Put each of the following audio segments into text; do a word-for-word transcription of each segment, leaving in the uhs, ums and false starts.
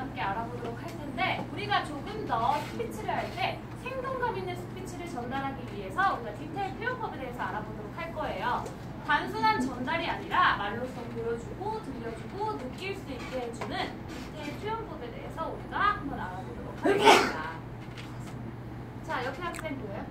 함께 알아보도록 할 텐데 우리가 조금 더 스피치를 할 때 생동감 있는 스피치를 전달하기 위해서 우리가 디테일 표현법에 대해서 알아보도록 할 거예요. 단순한 전달이 아니라 말로써 보여주고 들려주고 느낄 수 있게 해주는 디테일 표현법에 대해서 우리가 한번 알아보도록 하겠습니다. 자, 옆에 학생 보여요?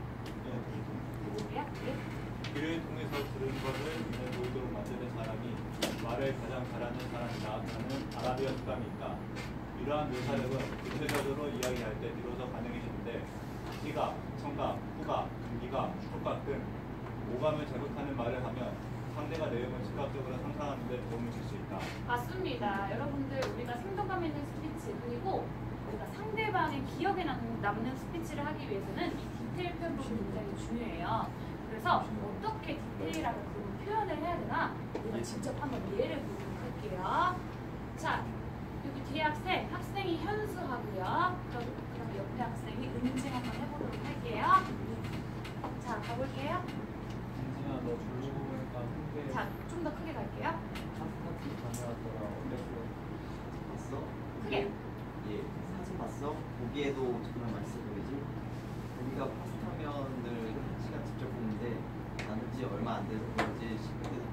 누구야? 귀를 통해서 들은 것을 눈에 보이도록 만드는 사람이 말을 가장 잘하는 사람이다 하는 아라비아 습관이 있다. 이러한 묘사력은 구체적으로 이야기할 때 비로소 가능해지는데 시각, 청각, 후각, 감기각, 촉각 등 오감을 자극하는 말을 하면 상대가 내용을 즉각적으로 상상하는 데 도움을 줄 수 있다. 맞습니다. 여러분들 우리가 생동감 있는 스피치 그리고 우리가 상대방의 기억에 남, 남는 스피치를 하기 위해서는 이 디테일 표현법이 굉장히 중요해요. 그래서 어떻게 디테일하게 그 표현을 해야 되나 우리가 직접 한번 예를 보도록 할게요. 자, 여기 뒤에 학생, 학생이 현수하고요. 그럼, 그럼 옆에 학생이 은진 한번 해보도록 할게요. 자, 가볼게요. 은진아, 너 졸로 보니까 홍대. 자, 좀 더 크게 갈게요. 파스타집 다녀왔더라. 어땠어? 봤어? 크게. 예, 사진 봤어? 보기에도 정말 맛있어 보이지? 우리가 파스타면을 한 시간 직접 볶는데 나는 지 얼마 안 돼서 그런지 식구들도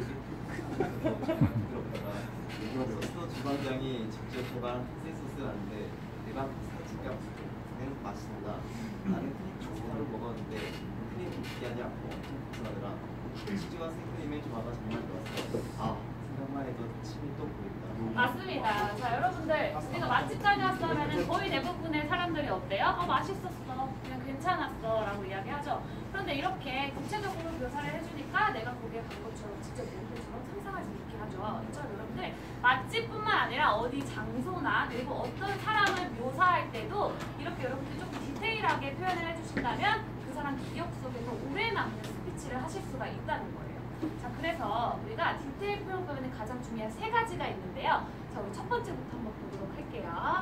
쫄깃쫄깃 부드럽다가 소스 주방장이 직접 제발 흰색 소스를 하는데 내가 파스타 집값은 맛있다. 나는 크림 파스타를 먹었는데 크림이 느끼하지 않고 엄청 고소하더라. 치즈와 생크림의 조화가 정말 좋았어. 아, 생각만 해도 침이 또 보인다. 맞습니다. 자, 여러분들 우리가 맛집 다녀왔어 하면 거의 대부분의 사람들이 어때요? 어, 맛있었어. 그냥 괜찮았어 라고 이야기하죠. 그런데 이렇게 구체적으로 묘사를 해주니까 내가 거기에 간 것처럼 직접 본 것처럼 상상할 수 있게 하죠. 그렇죠? 여러분들 맛집뿐만 아니라 어디 장소나 그리고 어떤 사람을 묘사할 때도 이렇게 여러분들이 조금 디테일하게 표현을 해주신다면 그 사람 기억 속에서 오래 남는 스피치를 하실 수가 있다는 거예요. 자, 그래서 우리가 디테일 표현법에는 가장 중요한 세 가지가 있는데요. 자, 우리 첫 번째부터 한번 보도록 할게요.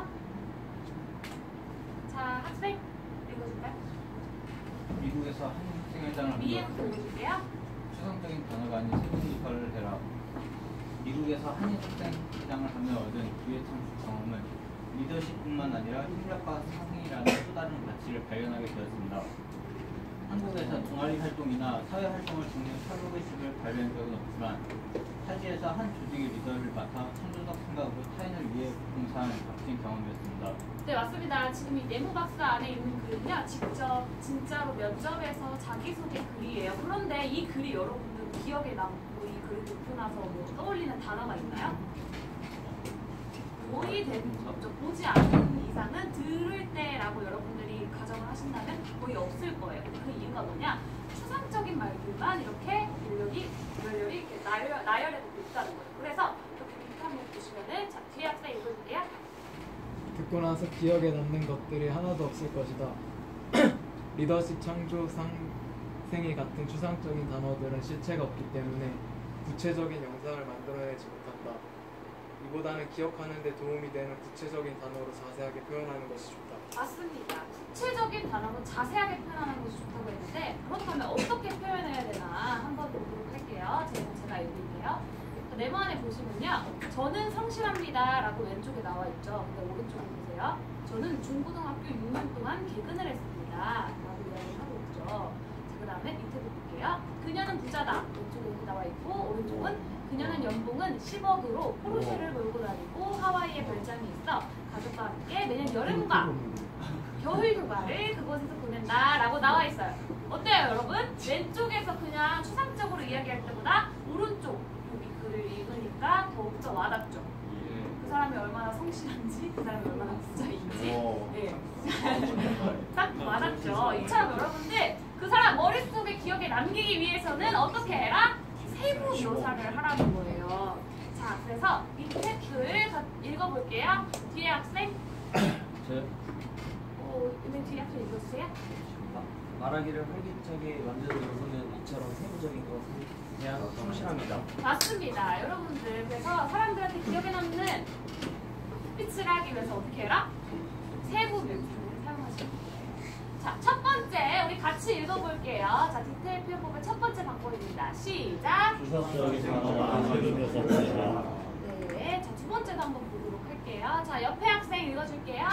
자, 학생 읽어줄까요? 미국에서 한국생회장을 하면 위에부터 읽어줄게요. 추상적인 단어가 아닌 세부 묘사를 해라. 미국에서 한인학생회장을 하며 얻은 기회 창출 경험은 리더십뿐만 아니라 협력과 상생이라는 또 다른 가치를 발견하게 되었습니다. 한국에서 동아리 활동이나 사회 활동을 통해 서로의식을 발견한 적은 없지만 타지에서 한 조직의 리더를 맡아 창조적 생각으로 타인을 위해 봉사한 값진 경험이었습니다. 네, 맞습니다. 지금 이 네모 박스 안에 있는 글은요, 직접 진짜로 면접에서 자기소개 글이에요. 그런데 이 글이 여러분들 기억에 남고 이 글을 듣고 나서 뭐 떠올리는 단어가 있나요? 거의 대부분 보지 않는 이상은 들을 때라고 여러분들이 가정을 하신다면 거의 없을 거예요. 그 이유가 뭐냐? 추상적인 말들만 이렇게 열렬히 열렬히 이렇게 나열, 나열해놓고 있다는 거예요. 그래서 이렇게 밑에 한번 보시면은 자, 뒤에 학생 읽어줄게요. 듣고 나서 기억에 남는 것들이 하나도 없을 것이다. 리더십, 창조, 상생이 같은 추상적인 단어들은 실체가 없기 때문에 구체적인 영상을 만들어내지 못한다. 이보다는 기억하는 데 도움이 되는 구체적인 단어로 자세하게 표현하는 것이 좋다. 맞습니다. 구체적인 단어로 자세하게 표현하는 것이 좋다고 했는데 그렇다면 어떻게 표현해야 되나 한번 보도록 할게요. 제가, 제가 읽을게요. 네모 안에 보시면요. 저는 성실합니다 라고 왼쪽에 나와 있죠. 근데 오른쪽에 보세요. 저는 중고등학교 육 년 동안 개근을 했습니다 라고 이야기를 하고 있죠. 자, 그 다음에 밑에도 볼게요. 그녀는 부자다. 왼쪽에 이렇게 나와 있고 오른쪽은 그녀는 연봉은 십억으로 포르쉐를 몰고 다니고 하와이에 별장이 있어 가족과 함께 매년 여름과 겨울 휴가를 그곳에서 보낸다 라고 나와 있어요. 어때요 여러분? 왼쪽에서 그냥 추상적으로 이야기할 때보다 오른쪽 여기 글을 읽으니까 더욱더 와닿죠. 그 사람이 얼마나 성실한지 그 사람이 얼마나 부자인지 네. 딱 와닿죠. 이처럼 여러분들 그 사람 머릿속에 기억에 남기기 위해서는 어떻게 해라? 세부 묘사를 하라는 거예요. 자, 그래서 밑에 글 읽어볼게요. 뒤에 학생. 저요? 어, 근데 뒤에 학생 읽어주세요. 말하기를 활기차게 만들어주는 이처럼 세부적인 것은 그냥 성실합니다. 맞습니다. 여러분들, 그래서 사람들한테 기억에 남는 스피치를 하기 위해서 어떻게 해라? 세부 묘사를 사용하시는 거예요. 자, 첫 번째 우리 같이 읽어볼게요. 자, 디테일 표현법의 첫 번째 방법입니다. 시작. 추상적인 단어가 안 세부 묘사입니다. 네, 자, 두 번째도 한번 보도록 할게요. 자, 옆에 학생 읽어줄게요.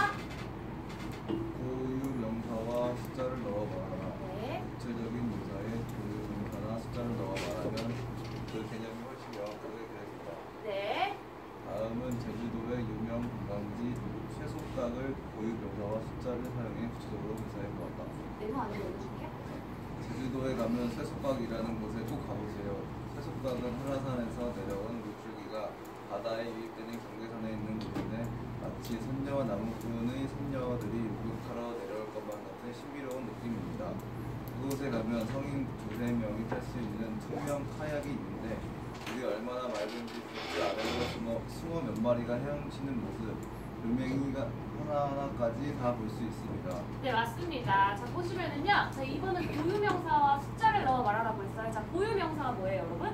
고유 명사와 숫자를 넣어 말하라. 네. 구체적인 묘사에 고유 명사나 숫자를 넣어 말하면 그 개념이 훨씬 명확하게 되겠다. 네. 다음은 제주도의 유명 관광지 쇠속각을 고유 명사와 숫자를 사용해 구체적으로 묘사해 보았다. 네모 안에 읽어줄게요. 제주도에 가면 쇠속각이라는 곳에 꼭 가보세요. 쇠속각은 한라산에서 내려온 물줄기가 바다에 유입되는 경계선에 있는 곳인데 마치 선녀와 나무꾼의 선녀들이 목욕하러 내려올 것만 같은 신비로운 느낌입니다. 그곳에 가면 성인 두세 명이 탈 수 있는 투명 카약이 있는데 물이 얼마나 맑은지 빗줄 아래로 숨어, 숭어 몇 마리가 헤엄치는 모습, 돌멩이가 하나하나까지 다 볼 수 있습니다. 네, 맞습니다. 자, 보시면은요. 자, 이번은 고유명사와 숫자를 넣어 말하라고 했어요. 자, 고유명사가 뭐예요, 여러분?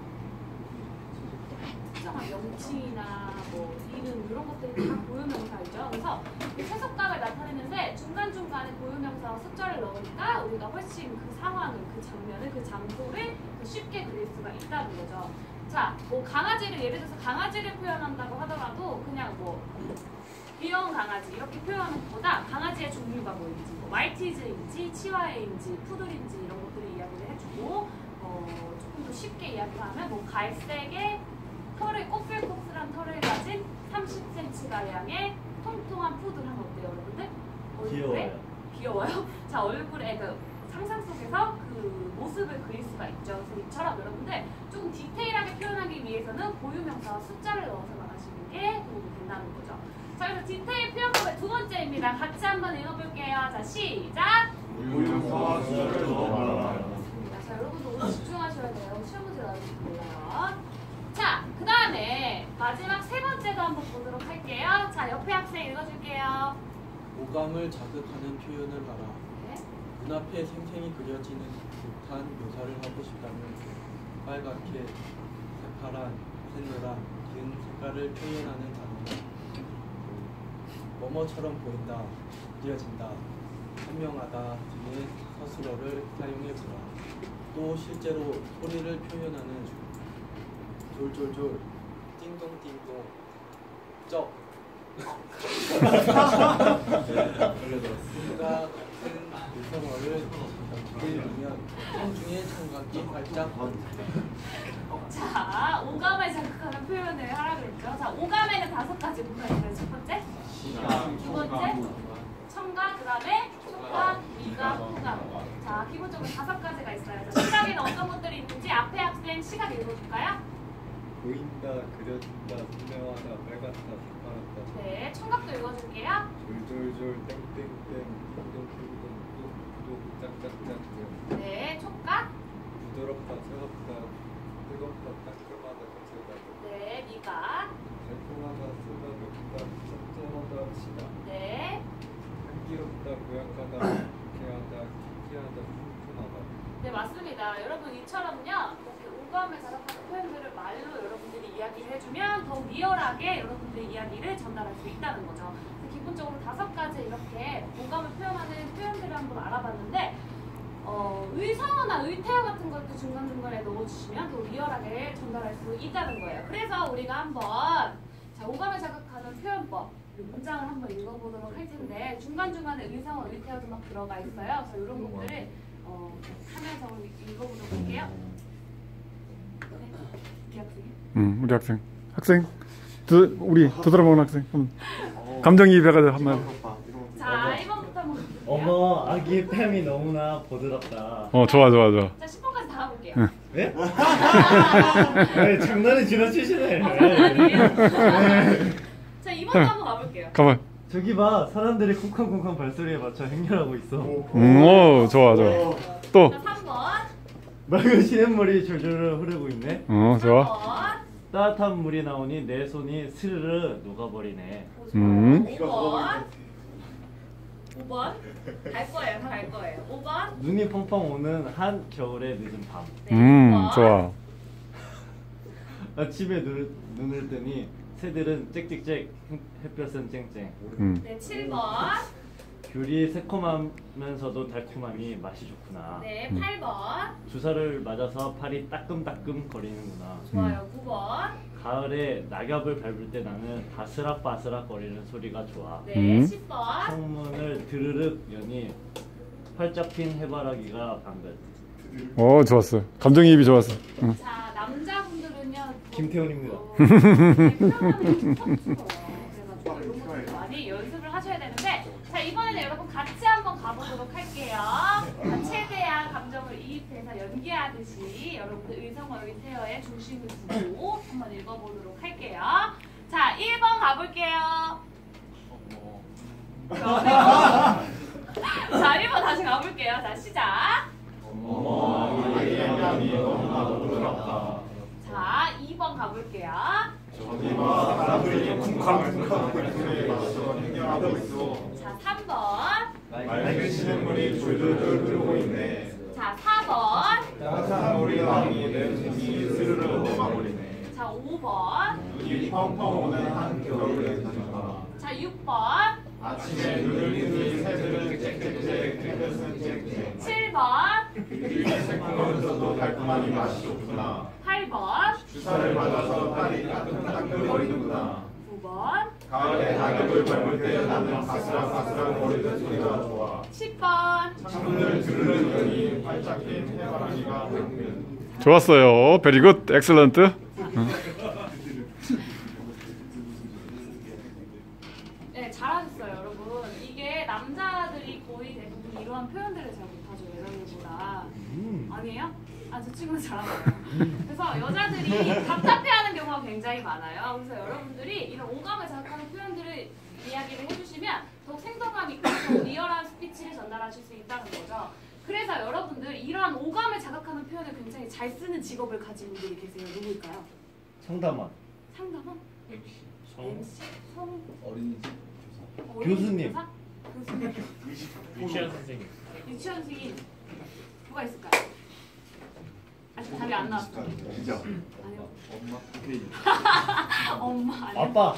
특정한 명칭이나 뭐 이름 이런 것들이 다 고유명사이죠. 그래서 이 세속각을 나타내는데 중간중간에 고유명사와 숫자를 넣으니까 우리가 훨씬 그 상황을, 그 장면을, 그 장소를 더 쉽게 그릴 수가 있다는 거죠. 자, 뭐 강아지를 예를 들어서 강아지를 표현한다고 하더라도 그냥 뭐 귀여운 강아지 이렇게 표현하는 것보다 강아지의 종류가 뭐인지, 뭐 말티즈인지, 치와해인지, 푸들인지 이런 것들을 이야기를 해주고 어, 조금 더 쉽게 이야기를 하면 뭐 갈색의 털을 꼬슬꼬슬한 털을 가진 삼십 센티미터 가량의 통통한 푸들 하면 어때요, 여러분들? 얼굴에? 귀여워요. 귀여워요? 자, 얼굴에 그 상상 속에서 그 모습을 그릴 수가 있죠. 그래서 이처럼 여러분들 조금 디테일하게 표현하기 위해서는 고유명사와 숫자를 넣어서 말하시는 게 도움이 된다는 거죠. 자, 그래서 디테일 표현법의 두 번째입니다. 같이 한번 읽어볼게요. 자, 시작! 고유명사와 숫자를 넣어 말하라. 자, 여러분도 오늘 집중하셔야 돼요. 시험 문제 나올지 몰라요. 자, 그 다음에 마지막 세 번째도 한번 보도록 할게요. 자, 옆에 학생 읽어줄게요. 오감을 자극하는 표현을 하라. 네. 눈앞에 생생히 그려지는 듯한 묘사를 하고 싶다면 빨갛게, 새파란, 새노란 등 색깔을 표현하는 단어는 뭐뭐처럼 보인다, 느껴진다, 선명하다 등의 서술어를 사용해보라. 또 실제로 소리를 표현하는 졸졸졸, 띵동띵동, 쩍 과 같은 유성어를 들으면 청중의 청각이 활짝 자, 오감을 자극하는 표현을 하라 그랬죠. 자, 오감에는 다섯 가지 뭐가 있어요? 첫 번째? 두 번째? 청각, 그 다음에 촉각, 미각, 후각. 자, 기본적으로 다섯 가지가 있어요. 자, 시각에는 어떤 것들이 있는지 앞에 학생 시각 읽어줄까요? 보인다, 그려진다, 선명하다, 빨갛다, 새파랗다. 네, 청각도 읽어줄게요. 졸졸졸, 땡땡땡, 띵동띵동, 뚝뚝, 짝짝짝. 네, 촉각. 부드럽다, 차갑다, 뜨겁다, 따끔하다, 거칠다. 네, 미각. 달콤하다, 쓰다, 맵다, 짭짤하다, 시다. 네. 향기롭다, 고약하다, 상쾌하다, 키키하다, 쿰쿰하다. 네, 맞습니다. 여러분 이처럼요. 이렇게 오감을 자극하는 표현들을 말로 여러분들이 이야기를 해주면 더욱 리얼하게 여러분들의 이야기를 전달할 수 있다는 거죠. 기본적으로 다섯 가지 이렇게 오감을 표현하는 표현들을 한번 알아봤는데 어, 의성어나 의태어 같은 것도 중간중간에 넣어주시면 더 리얼하게 전달할 수 있다는 거예요. 그래서 우리가 한번 자, 오감을 자극하는 표현법 문장을 한번 읽어보도록 할 텐데 중간중간에 의성어, 의태어도 막 들어가 있어요. 그래서 이런 것들을 어, 하면서 읽어보도록 할게요. 네, 학생이. 음, 우리 학생. 학생. 두, 우리 두드러먹는 학생. 음. 감정이입해가지고 한번. 자, 일 번부터 한번 볼게요. 어머, 아기의 뺨이 너무나 보드랍다. 어, 좋아, 좋아, 좋아. 자, 십 번까지 다 가볼게요. 응. 네? 네, 장난이 지나치시네. 어, 장난이에요? 자, 이 번도 한번 가볼게요. 가만. 저기 봐, 사람들이 쿵쾅쿵쾅 발소리에 맞춰 행렬하고 있어. 음, 오, 좋아, 좋아. 또. 자, 삼 번. 맑은 시냇물이 졸졸 흐르고 있네. 어, 좋아. 사 번. 따뜻한 물이 나오니 내 손이 스르르 녹아버리네. 음. 오 번. 오 번. 갈 거예요. 다 갈 거예요. 오 번. 눈이 펑펑 오는 한 겨울의 늦은 밤. 네, 음, 오 번. 좋아. 아침에 눈을, 눈을 뜨니 새들은 짹짹짹, 햇볕은 쨍쨍. 음. 네, 칠 번. 귤이 새콤하면서도 달콤함이 맛이 좋구나. 네, 팔 번. 주사를 맞아서 팔이 따끔따끔 거리는구나. 좋아요. 구 번. 가을에 낙엽을 밟을 때 나는 바스락바스락 거리는 소리가 좋아. 네, 음. 십 번. 창문을 드르륵 여니 활짝 핀 해바라기가 방긋. 어, 좋았어. 감정이입이 좋았어. 응. 자, 남자분들은요. 김태훈입니다. 어, 네, 표현하는 게 좀 그래가지고 이런 것도 많이 연습을 하셔야 되는데, 자, 이번에는 여러분 같이 한번 가보도록 할게요. 자, 최대한 감정을 이입해서 연기하듯이 여러분들 의성어 의태어의 중심을 두고 한번 읽어보도록 할게요. 자, 일 번 가볼게요. 자, 일 번 다시 가볼게요. 자, 시작. 자, 이 번 가볼게요. 자, 삼 번. 맑은 시냇물이 줄줄줄 흐르고 있네. 자, 사 번. 따뜻한 오리방이 내 숨이 스르르 녹아버리네. 자, 오 번. 눈이 펑펑 오는 한겨울의 밤. 자, 육 번. 아침에 눈을 뜨는 새들은 짹짹짹 햇볕은 짹짹. 칠 번. 이 새콤하면서도 달콤한 이 맛이 좋구나. 팔 번. 주사를 맞아서 딸이 따끈따끈거리는구나. 구 번. 가을에 낙엽을 밟을 때 나는 바스락바스락 거리는 소리가 좋아. 십 번. 창문을 드르륵 여니 활짝 핀 해바라기가 방긋. 좋았어요. 베리 굿. 엑셀런트. 네, 잘하셨어요, 여러분. 이게 남자들이 거의 대부분 이러한 표현들을 잘 못하죠, 여자들보다. 아니에요? 아, 저 친구는 잘하나요? 그래서 여자들이 답답해하는 경우가 굉장히 많아요. 그래서 여러분들이 이런 오감을 자극하는 표현들을 이야기를 해주시면 더욱 생동감 있고 더 리얼한 스피치를 전달하실 수 있다는 거죠. 그래서 여러분들 이러한 오감을 자극하는 표현을 굉장히 잘 쓰는 직업을 가진 분들이 계세요. 누구일까요? 상담원. 상담원? 엠씨. 엠씨? 성? 어린이집 어, 교수님. 교사? 교수님. 유치원 선생님. 유치원 선생님. 누가 있을까요? 아직 답이 안 나왔어요. 아니요. 엄마 오케이. 엄마 아니요. 아빠.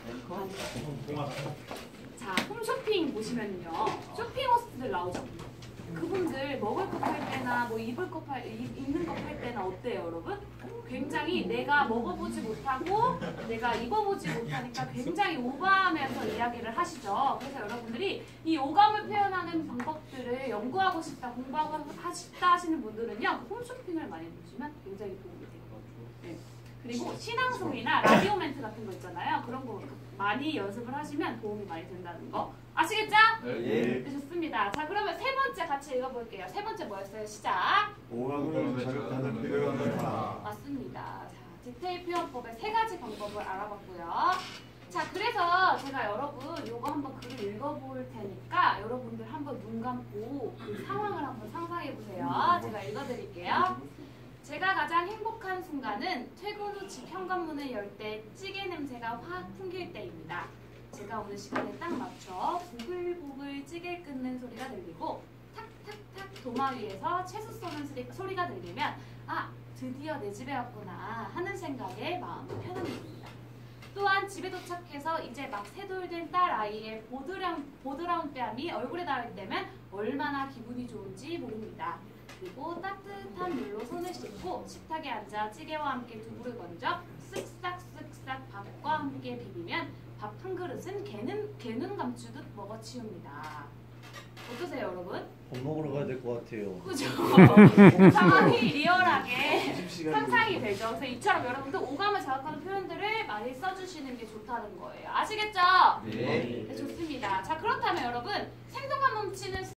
자, 홈쇼핑 보시면요. 쇼핑 호스트들 나오죠. 그분들 먹을 거 팔 때나 뭐 입을 거 팔, 입- 입는 거 팔 때나 어때요, 여러분? 굉장히 내가 먹어보지 못하고 내가 입어보지 못하니까 굉장히 오감하면서 이야기를 하시죠. 그래서 여러분들이 이 오감을 표현하는 방법들을 연구하고 싶다, 공부하고 싶다 하시는 분들은요. 홈쇼핑을 많이 보시면 굉장히 도움이 돼요. 네. 그리고 신앙송이나 라디오 멘트 같은 거 있잖아요. 그런 거 많이 연습을 하시면 도움이 많이 된다는 거 아시겠죠? 네. 네, 좋습니다. 자, 그러면 세 번째 같이 읽어볼게요. 세 번째 뭐였어요? 시작. 오감을 자극하는 표현을 하라. 맞습니다. 자, 디테일 표현법의 세 가지 방법을 알아봤고요. 자, 그래서 제가 여러분 요거 한번 글을 읽어볼 테니까 여러분들 한번 눈 감고 그 상황을 한번 상상해 보세요. 제가 읽어드릴게요. 제가 가장 행복한 순간은 퇴근 후 집 현관문을 열 때 찌개 냄새가 확 풍길 때입니다. 제가 오는 시간에 딱 맞춰 보글보글 찌개 끓는 소리가 들리고 탁탁탁 도마 위에서 채소 쏘는 소리, 소리가 들리면 아, 드디어 내 집에 왔구나 하는 생각에 마음이 편안해집니다. 또한 집에 도착해서 이제 막 세돌된 딸 아이의 보드라운, 보드라운 뺨이 얼굴에 닿을 때면 얼마나 기분이 좋은지 모릅니다. 그리고 따뜻한 물로 손을 씻고 식탁에 앉아 찌개와 함께 두부를 건져 쓱싹쓱싹 밥과 함께 비비면 밥 한 그릇은 개는, 개눈 감추듯 먹어치웁니다. 어떠세요, 여러분? 밥 먹으러 가야 될 것 같아요. 그죠? 상황이 리얼하게 상상이 되죠. 그래서 이처럼 여러분들 오감을 자극하는 표현들을 많이 써주시는 게 좋다는 거예요. 아시겠죠? 네. 네, 좋습니다. 자, 그렇다면 여러분 생동감 넘치는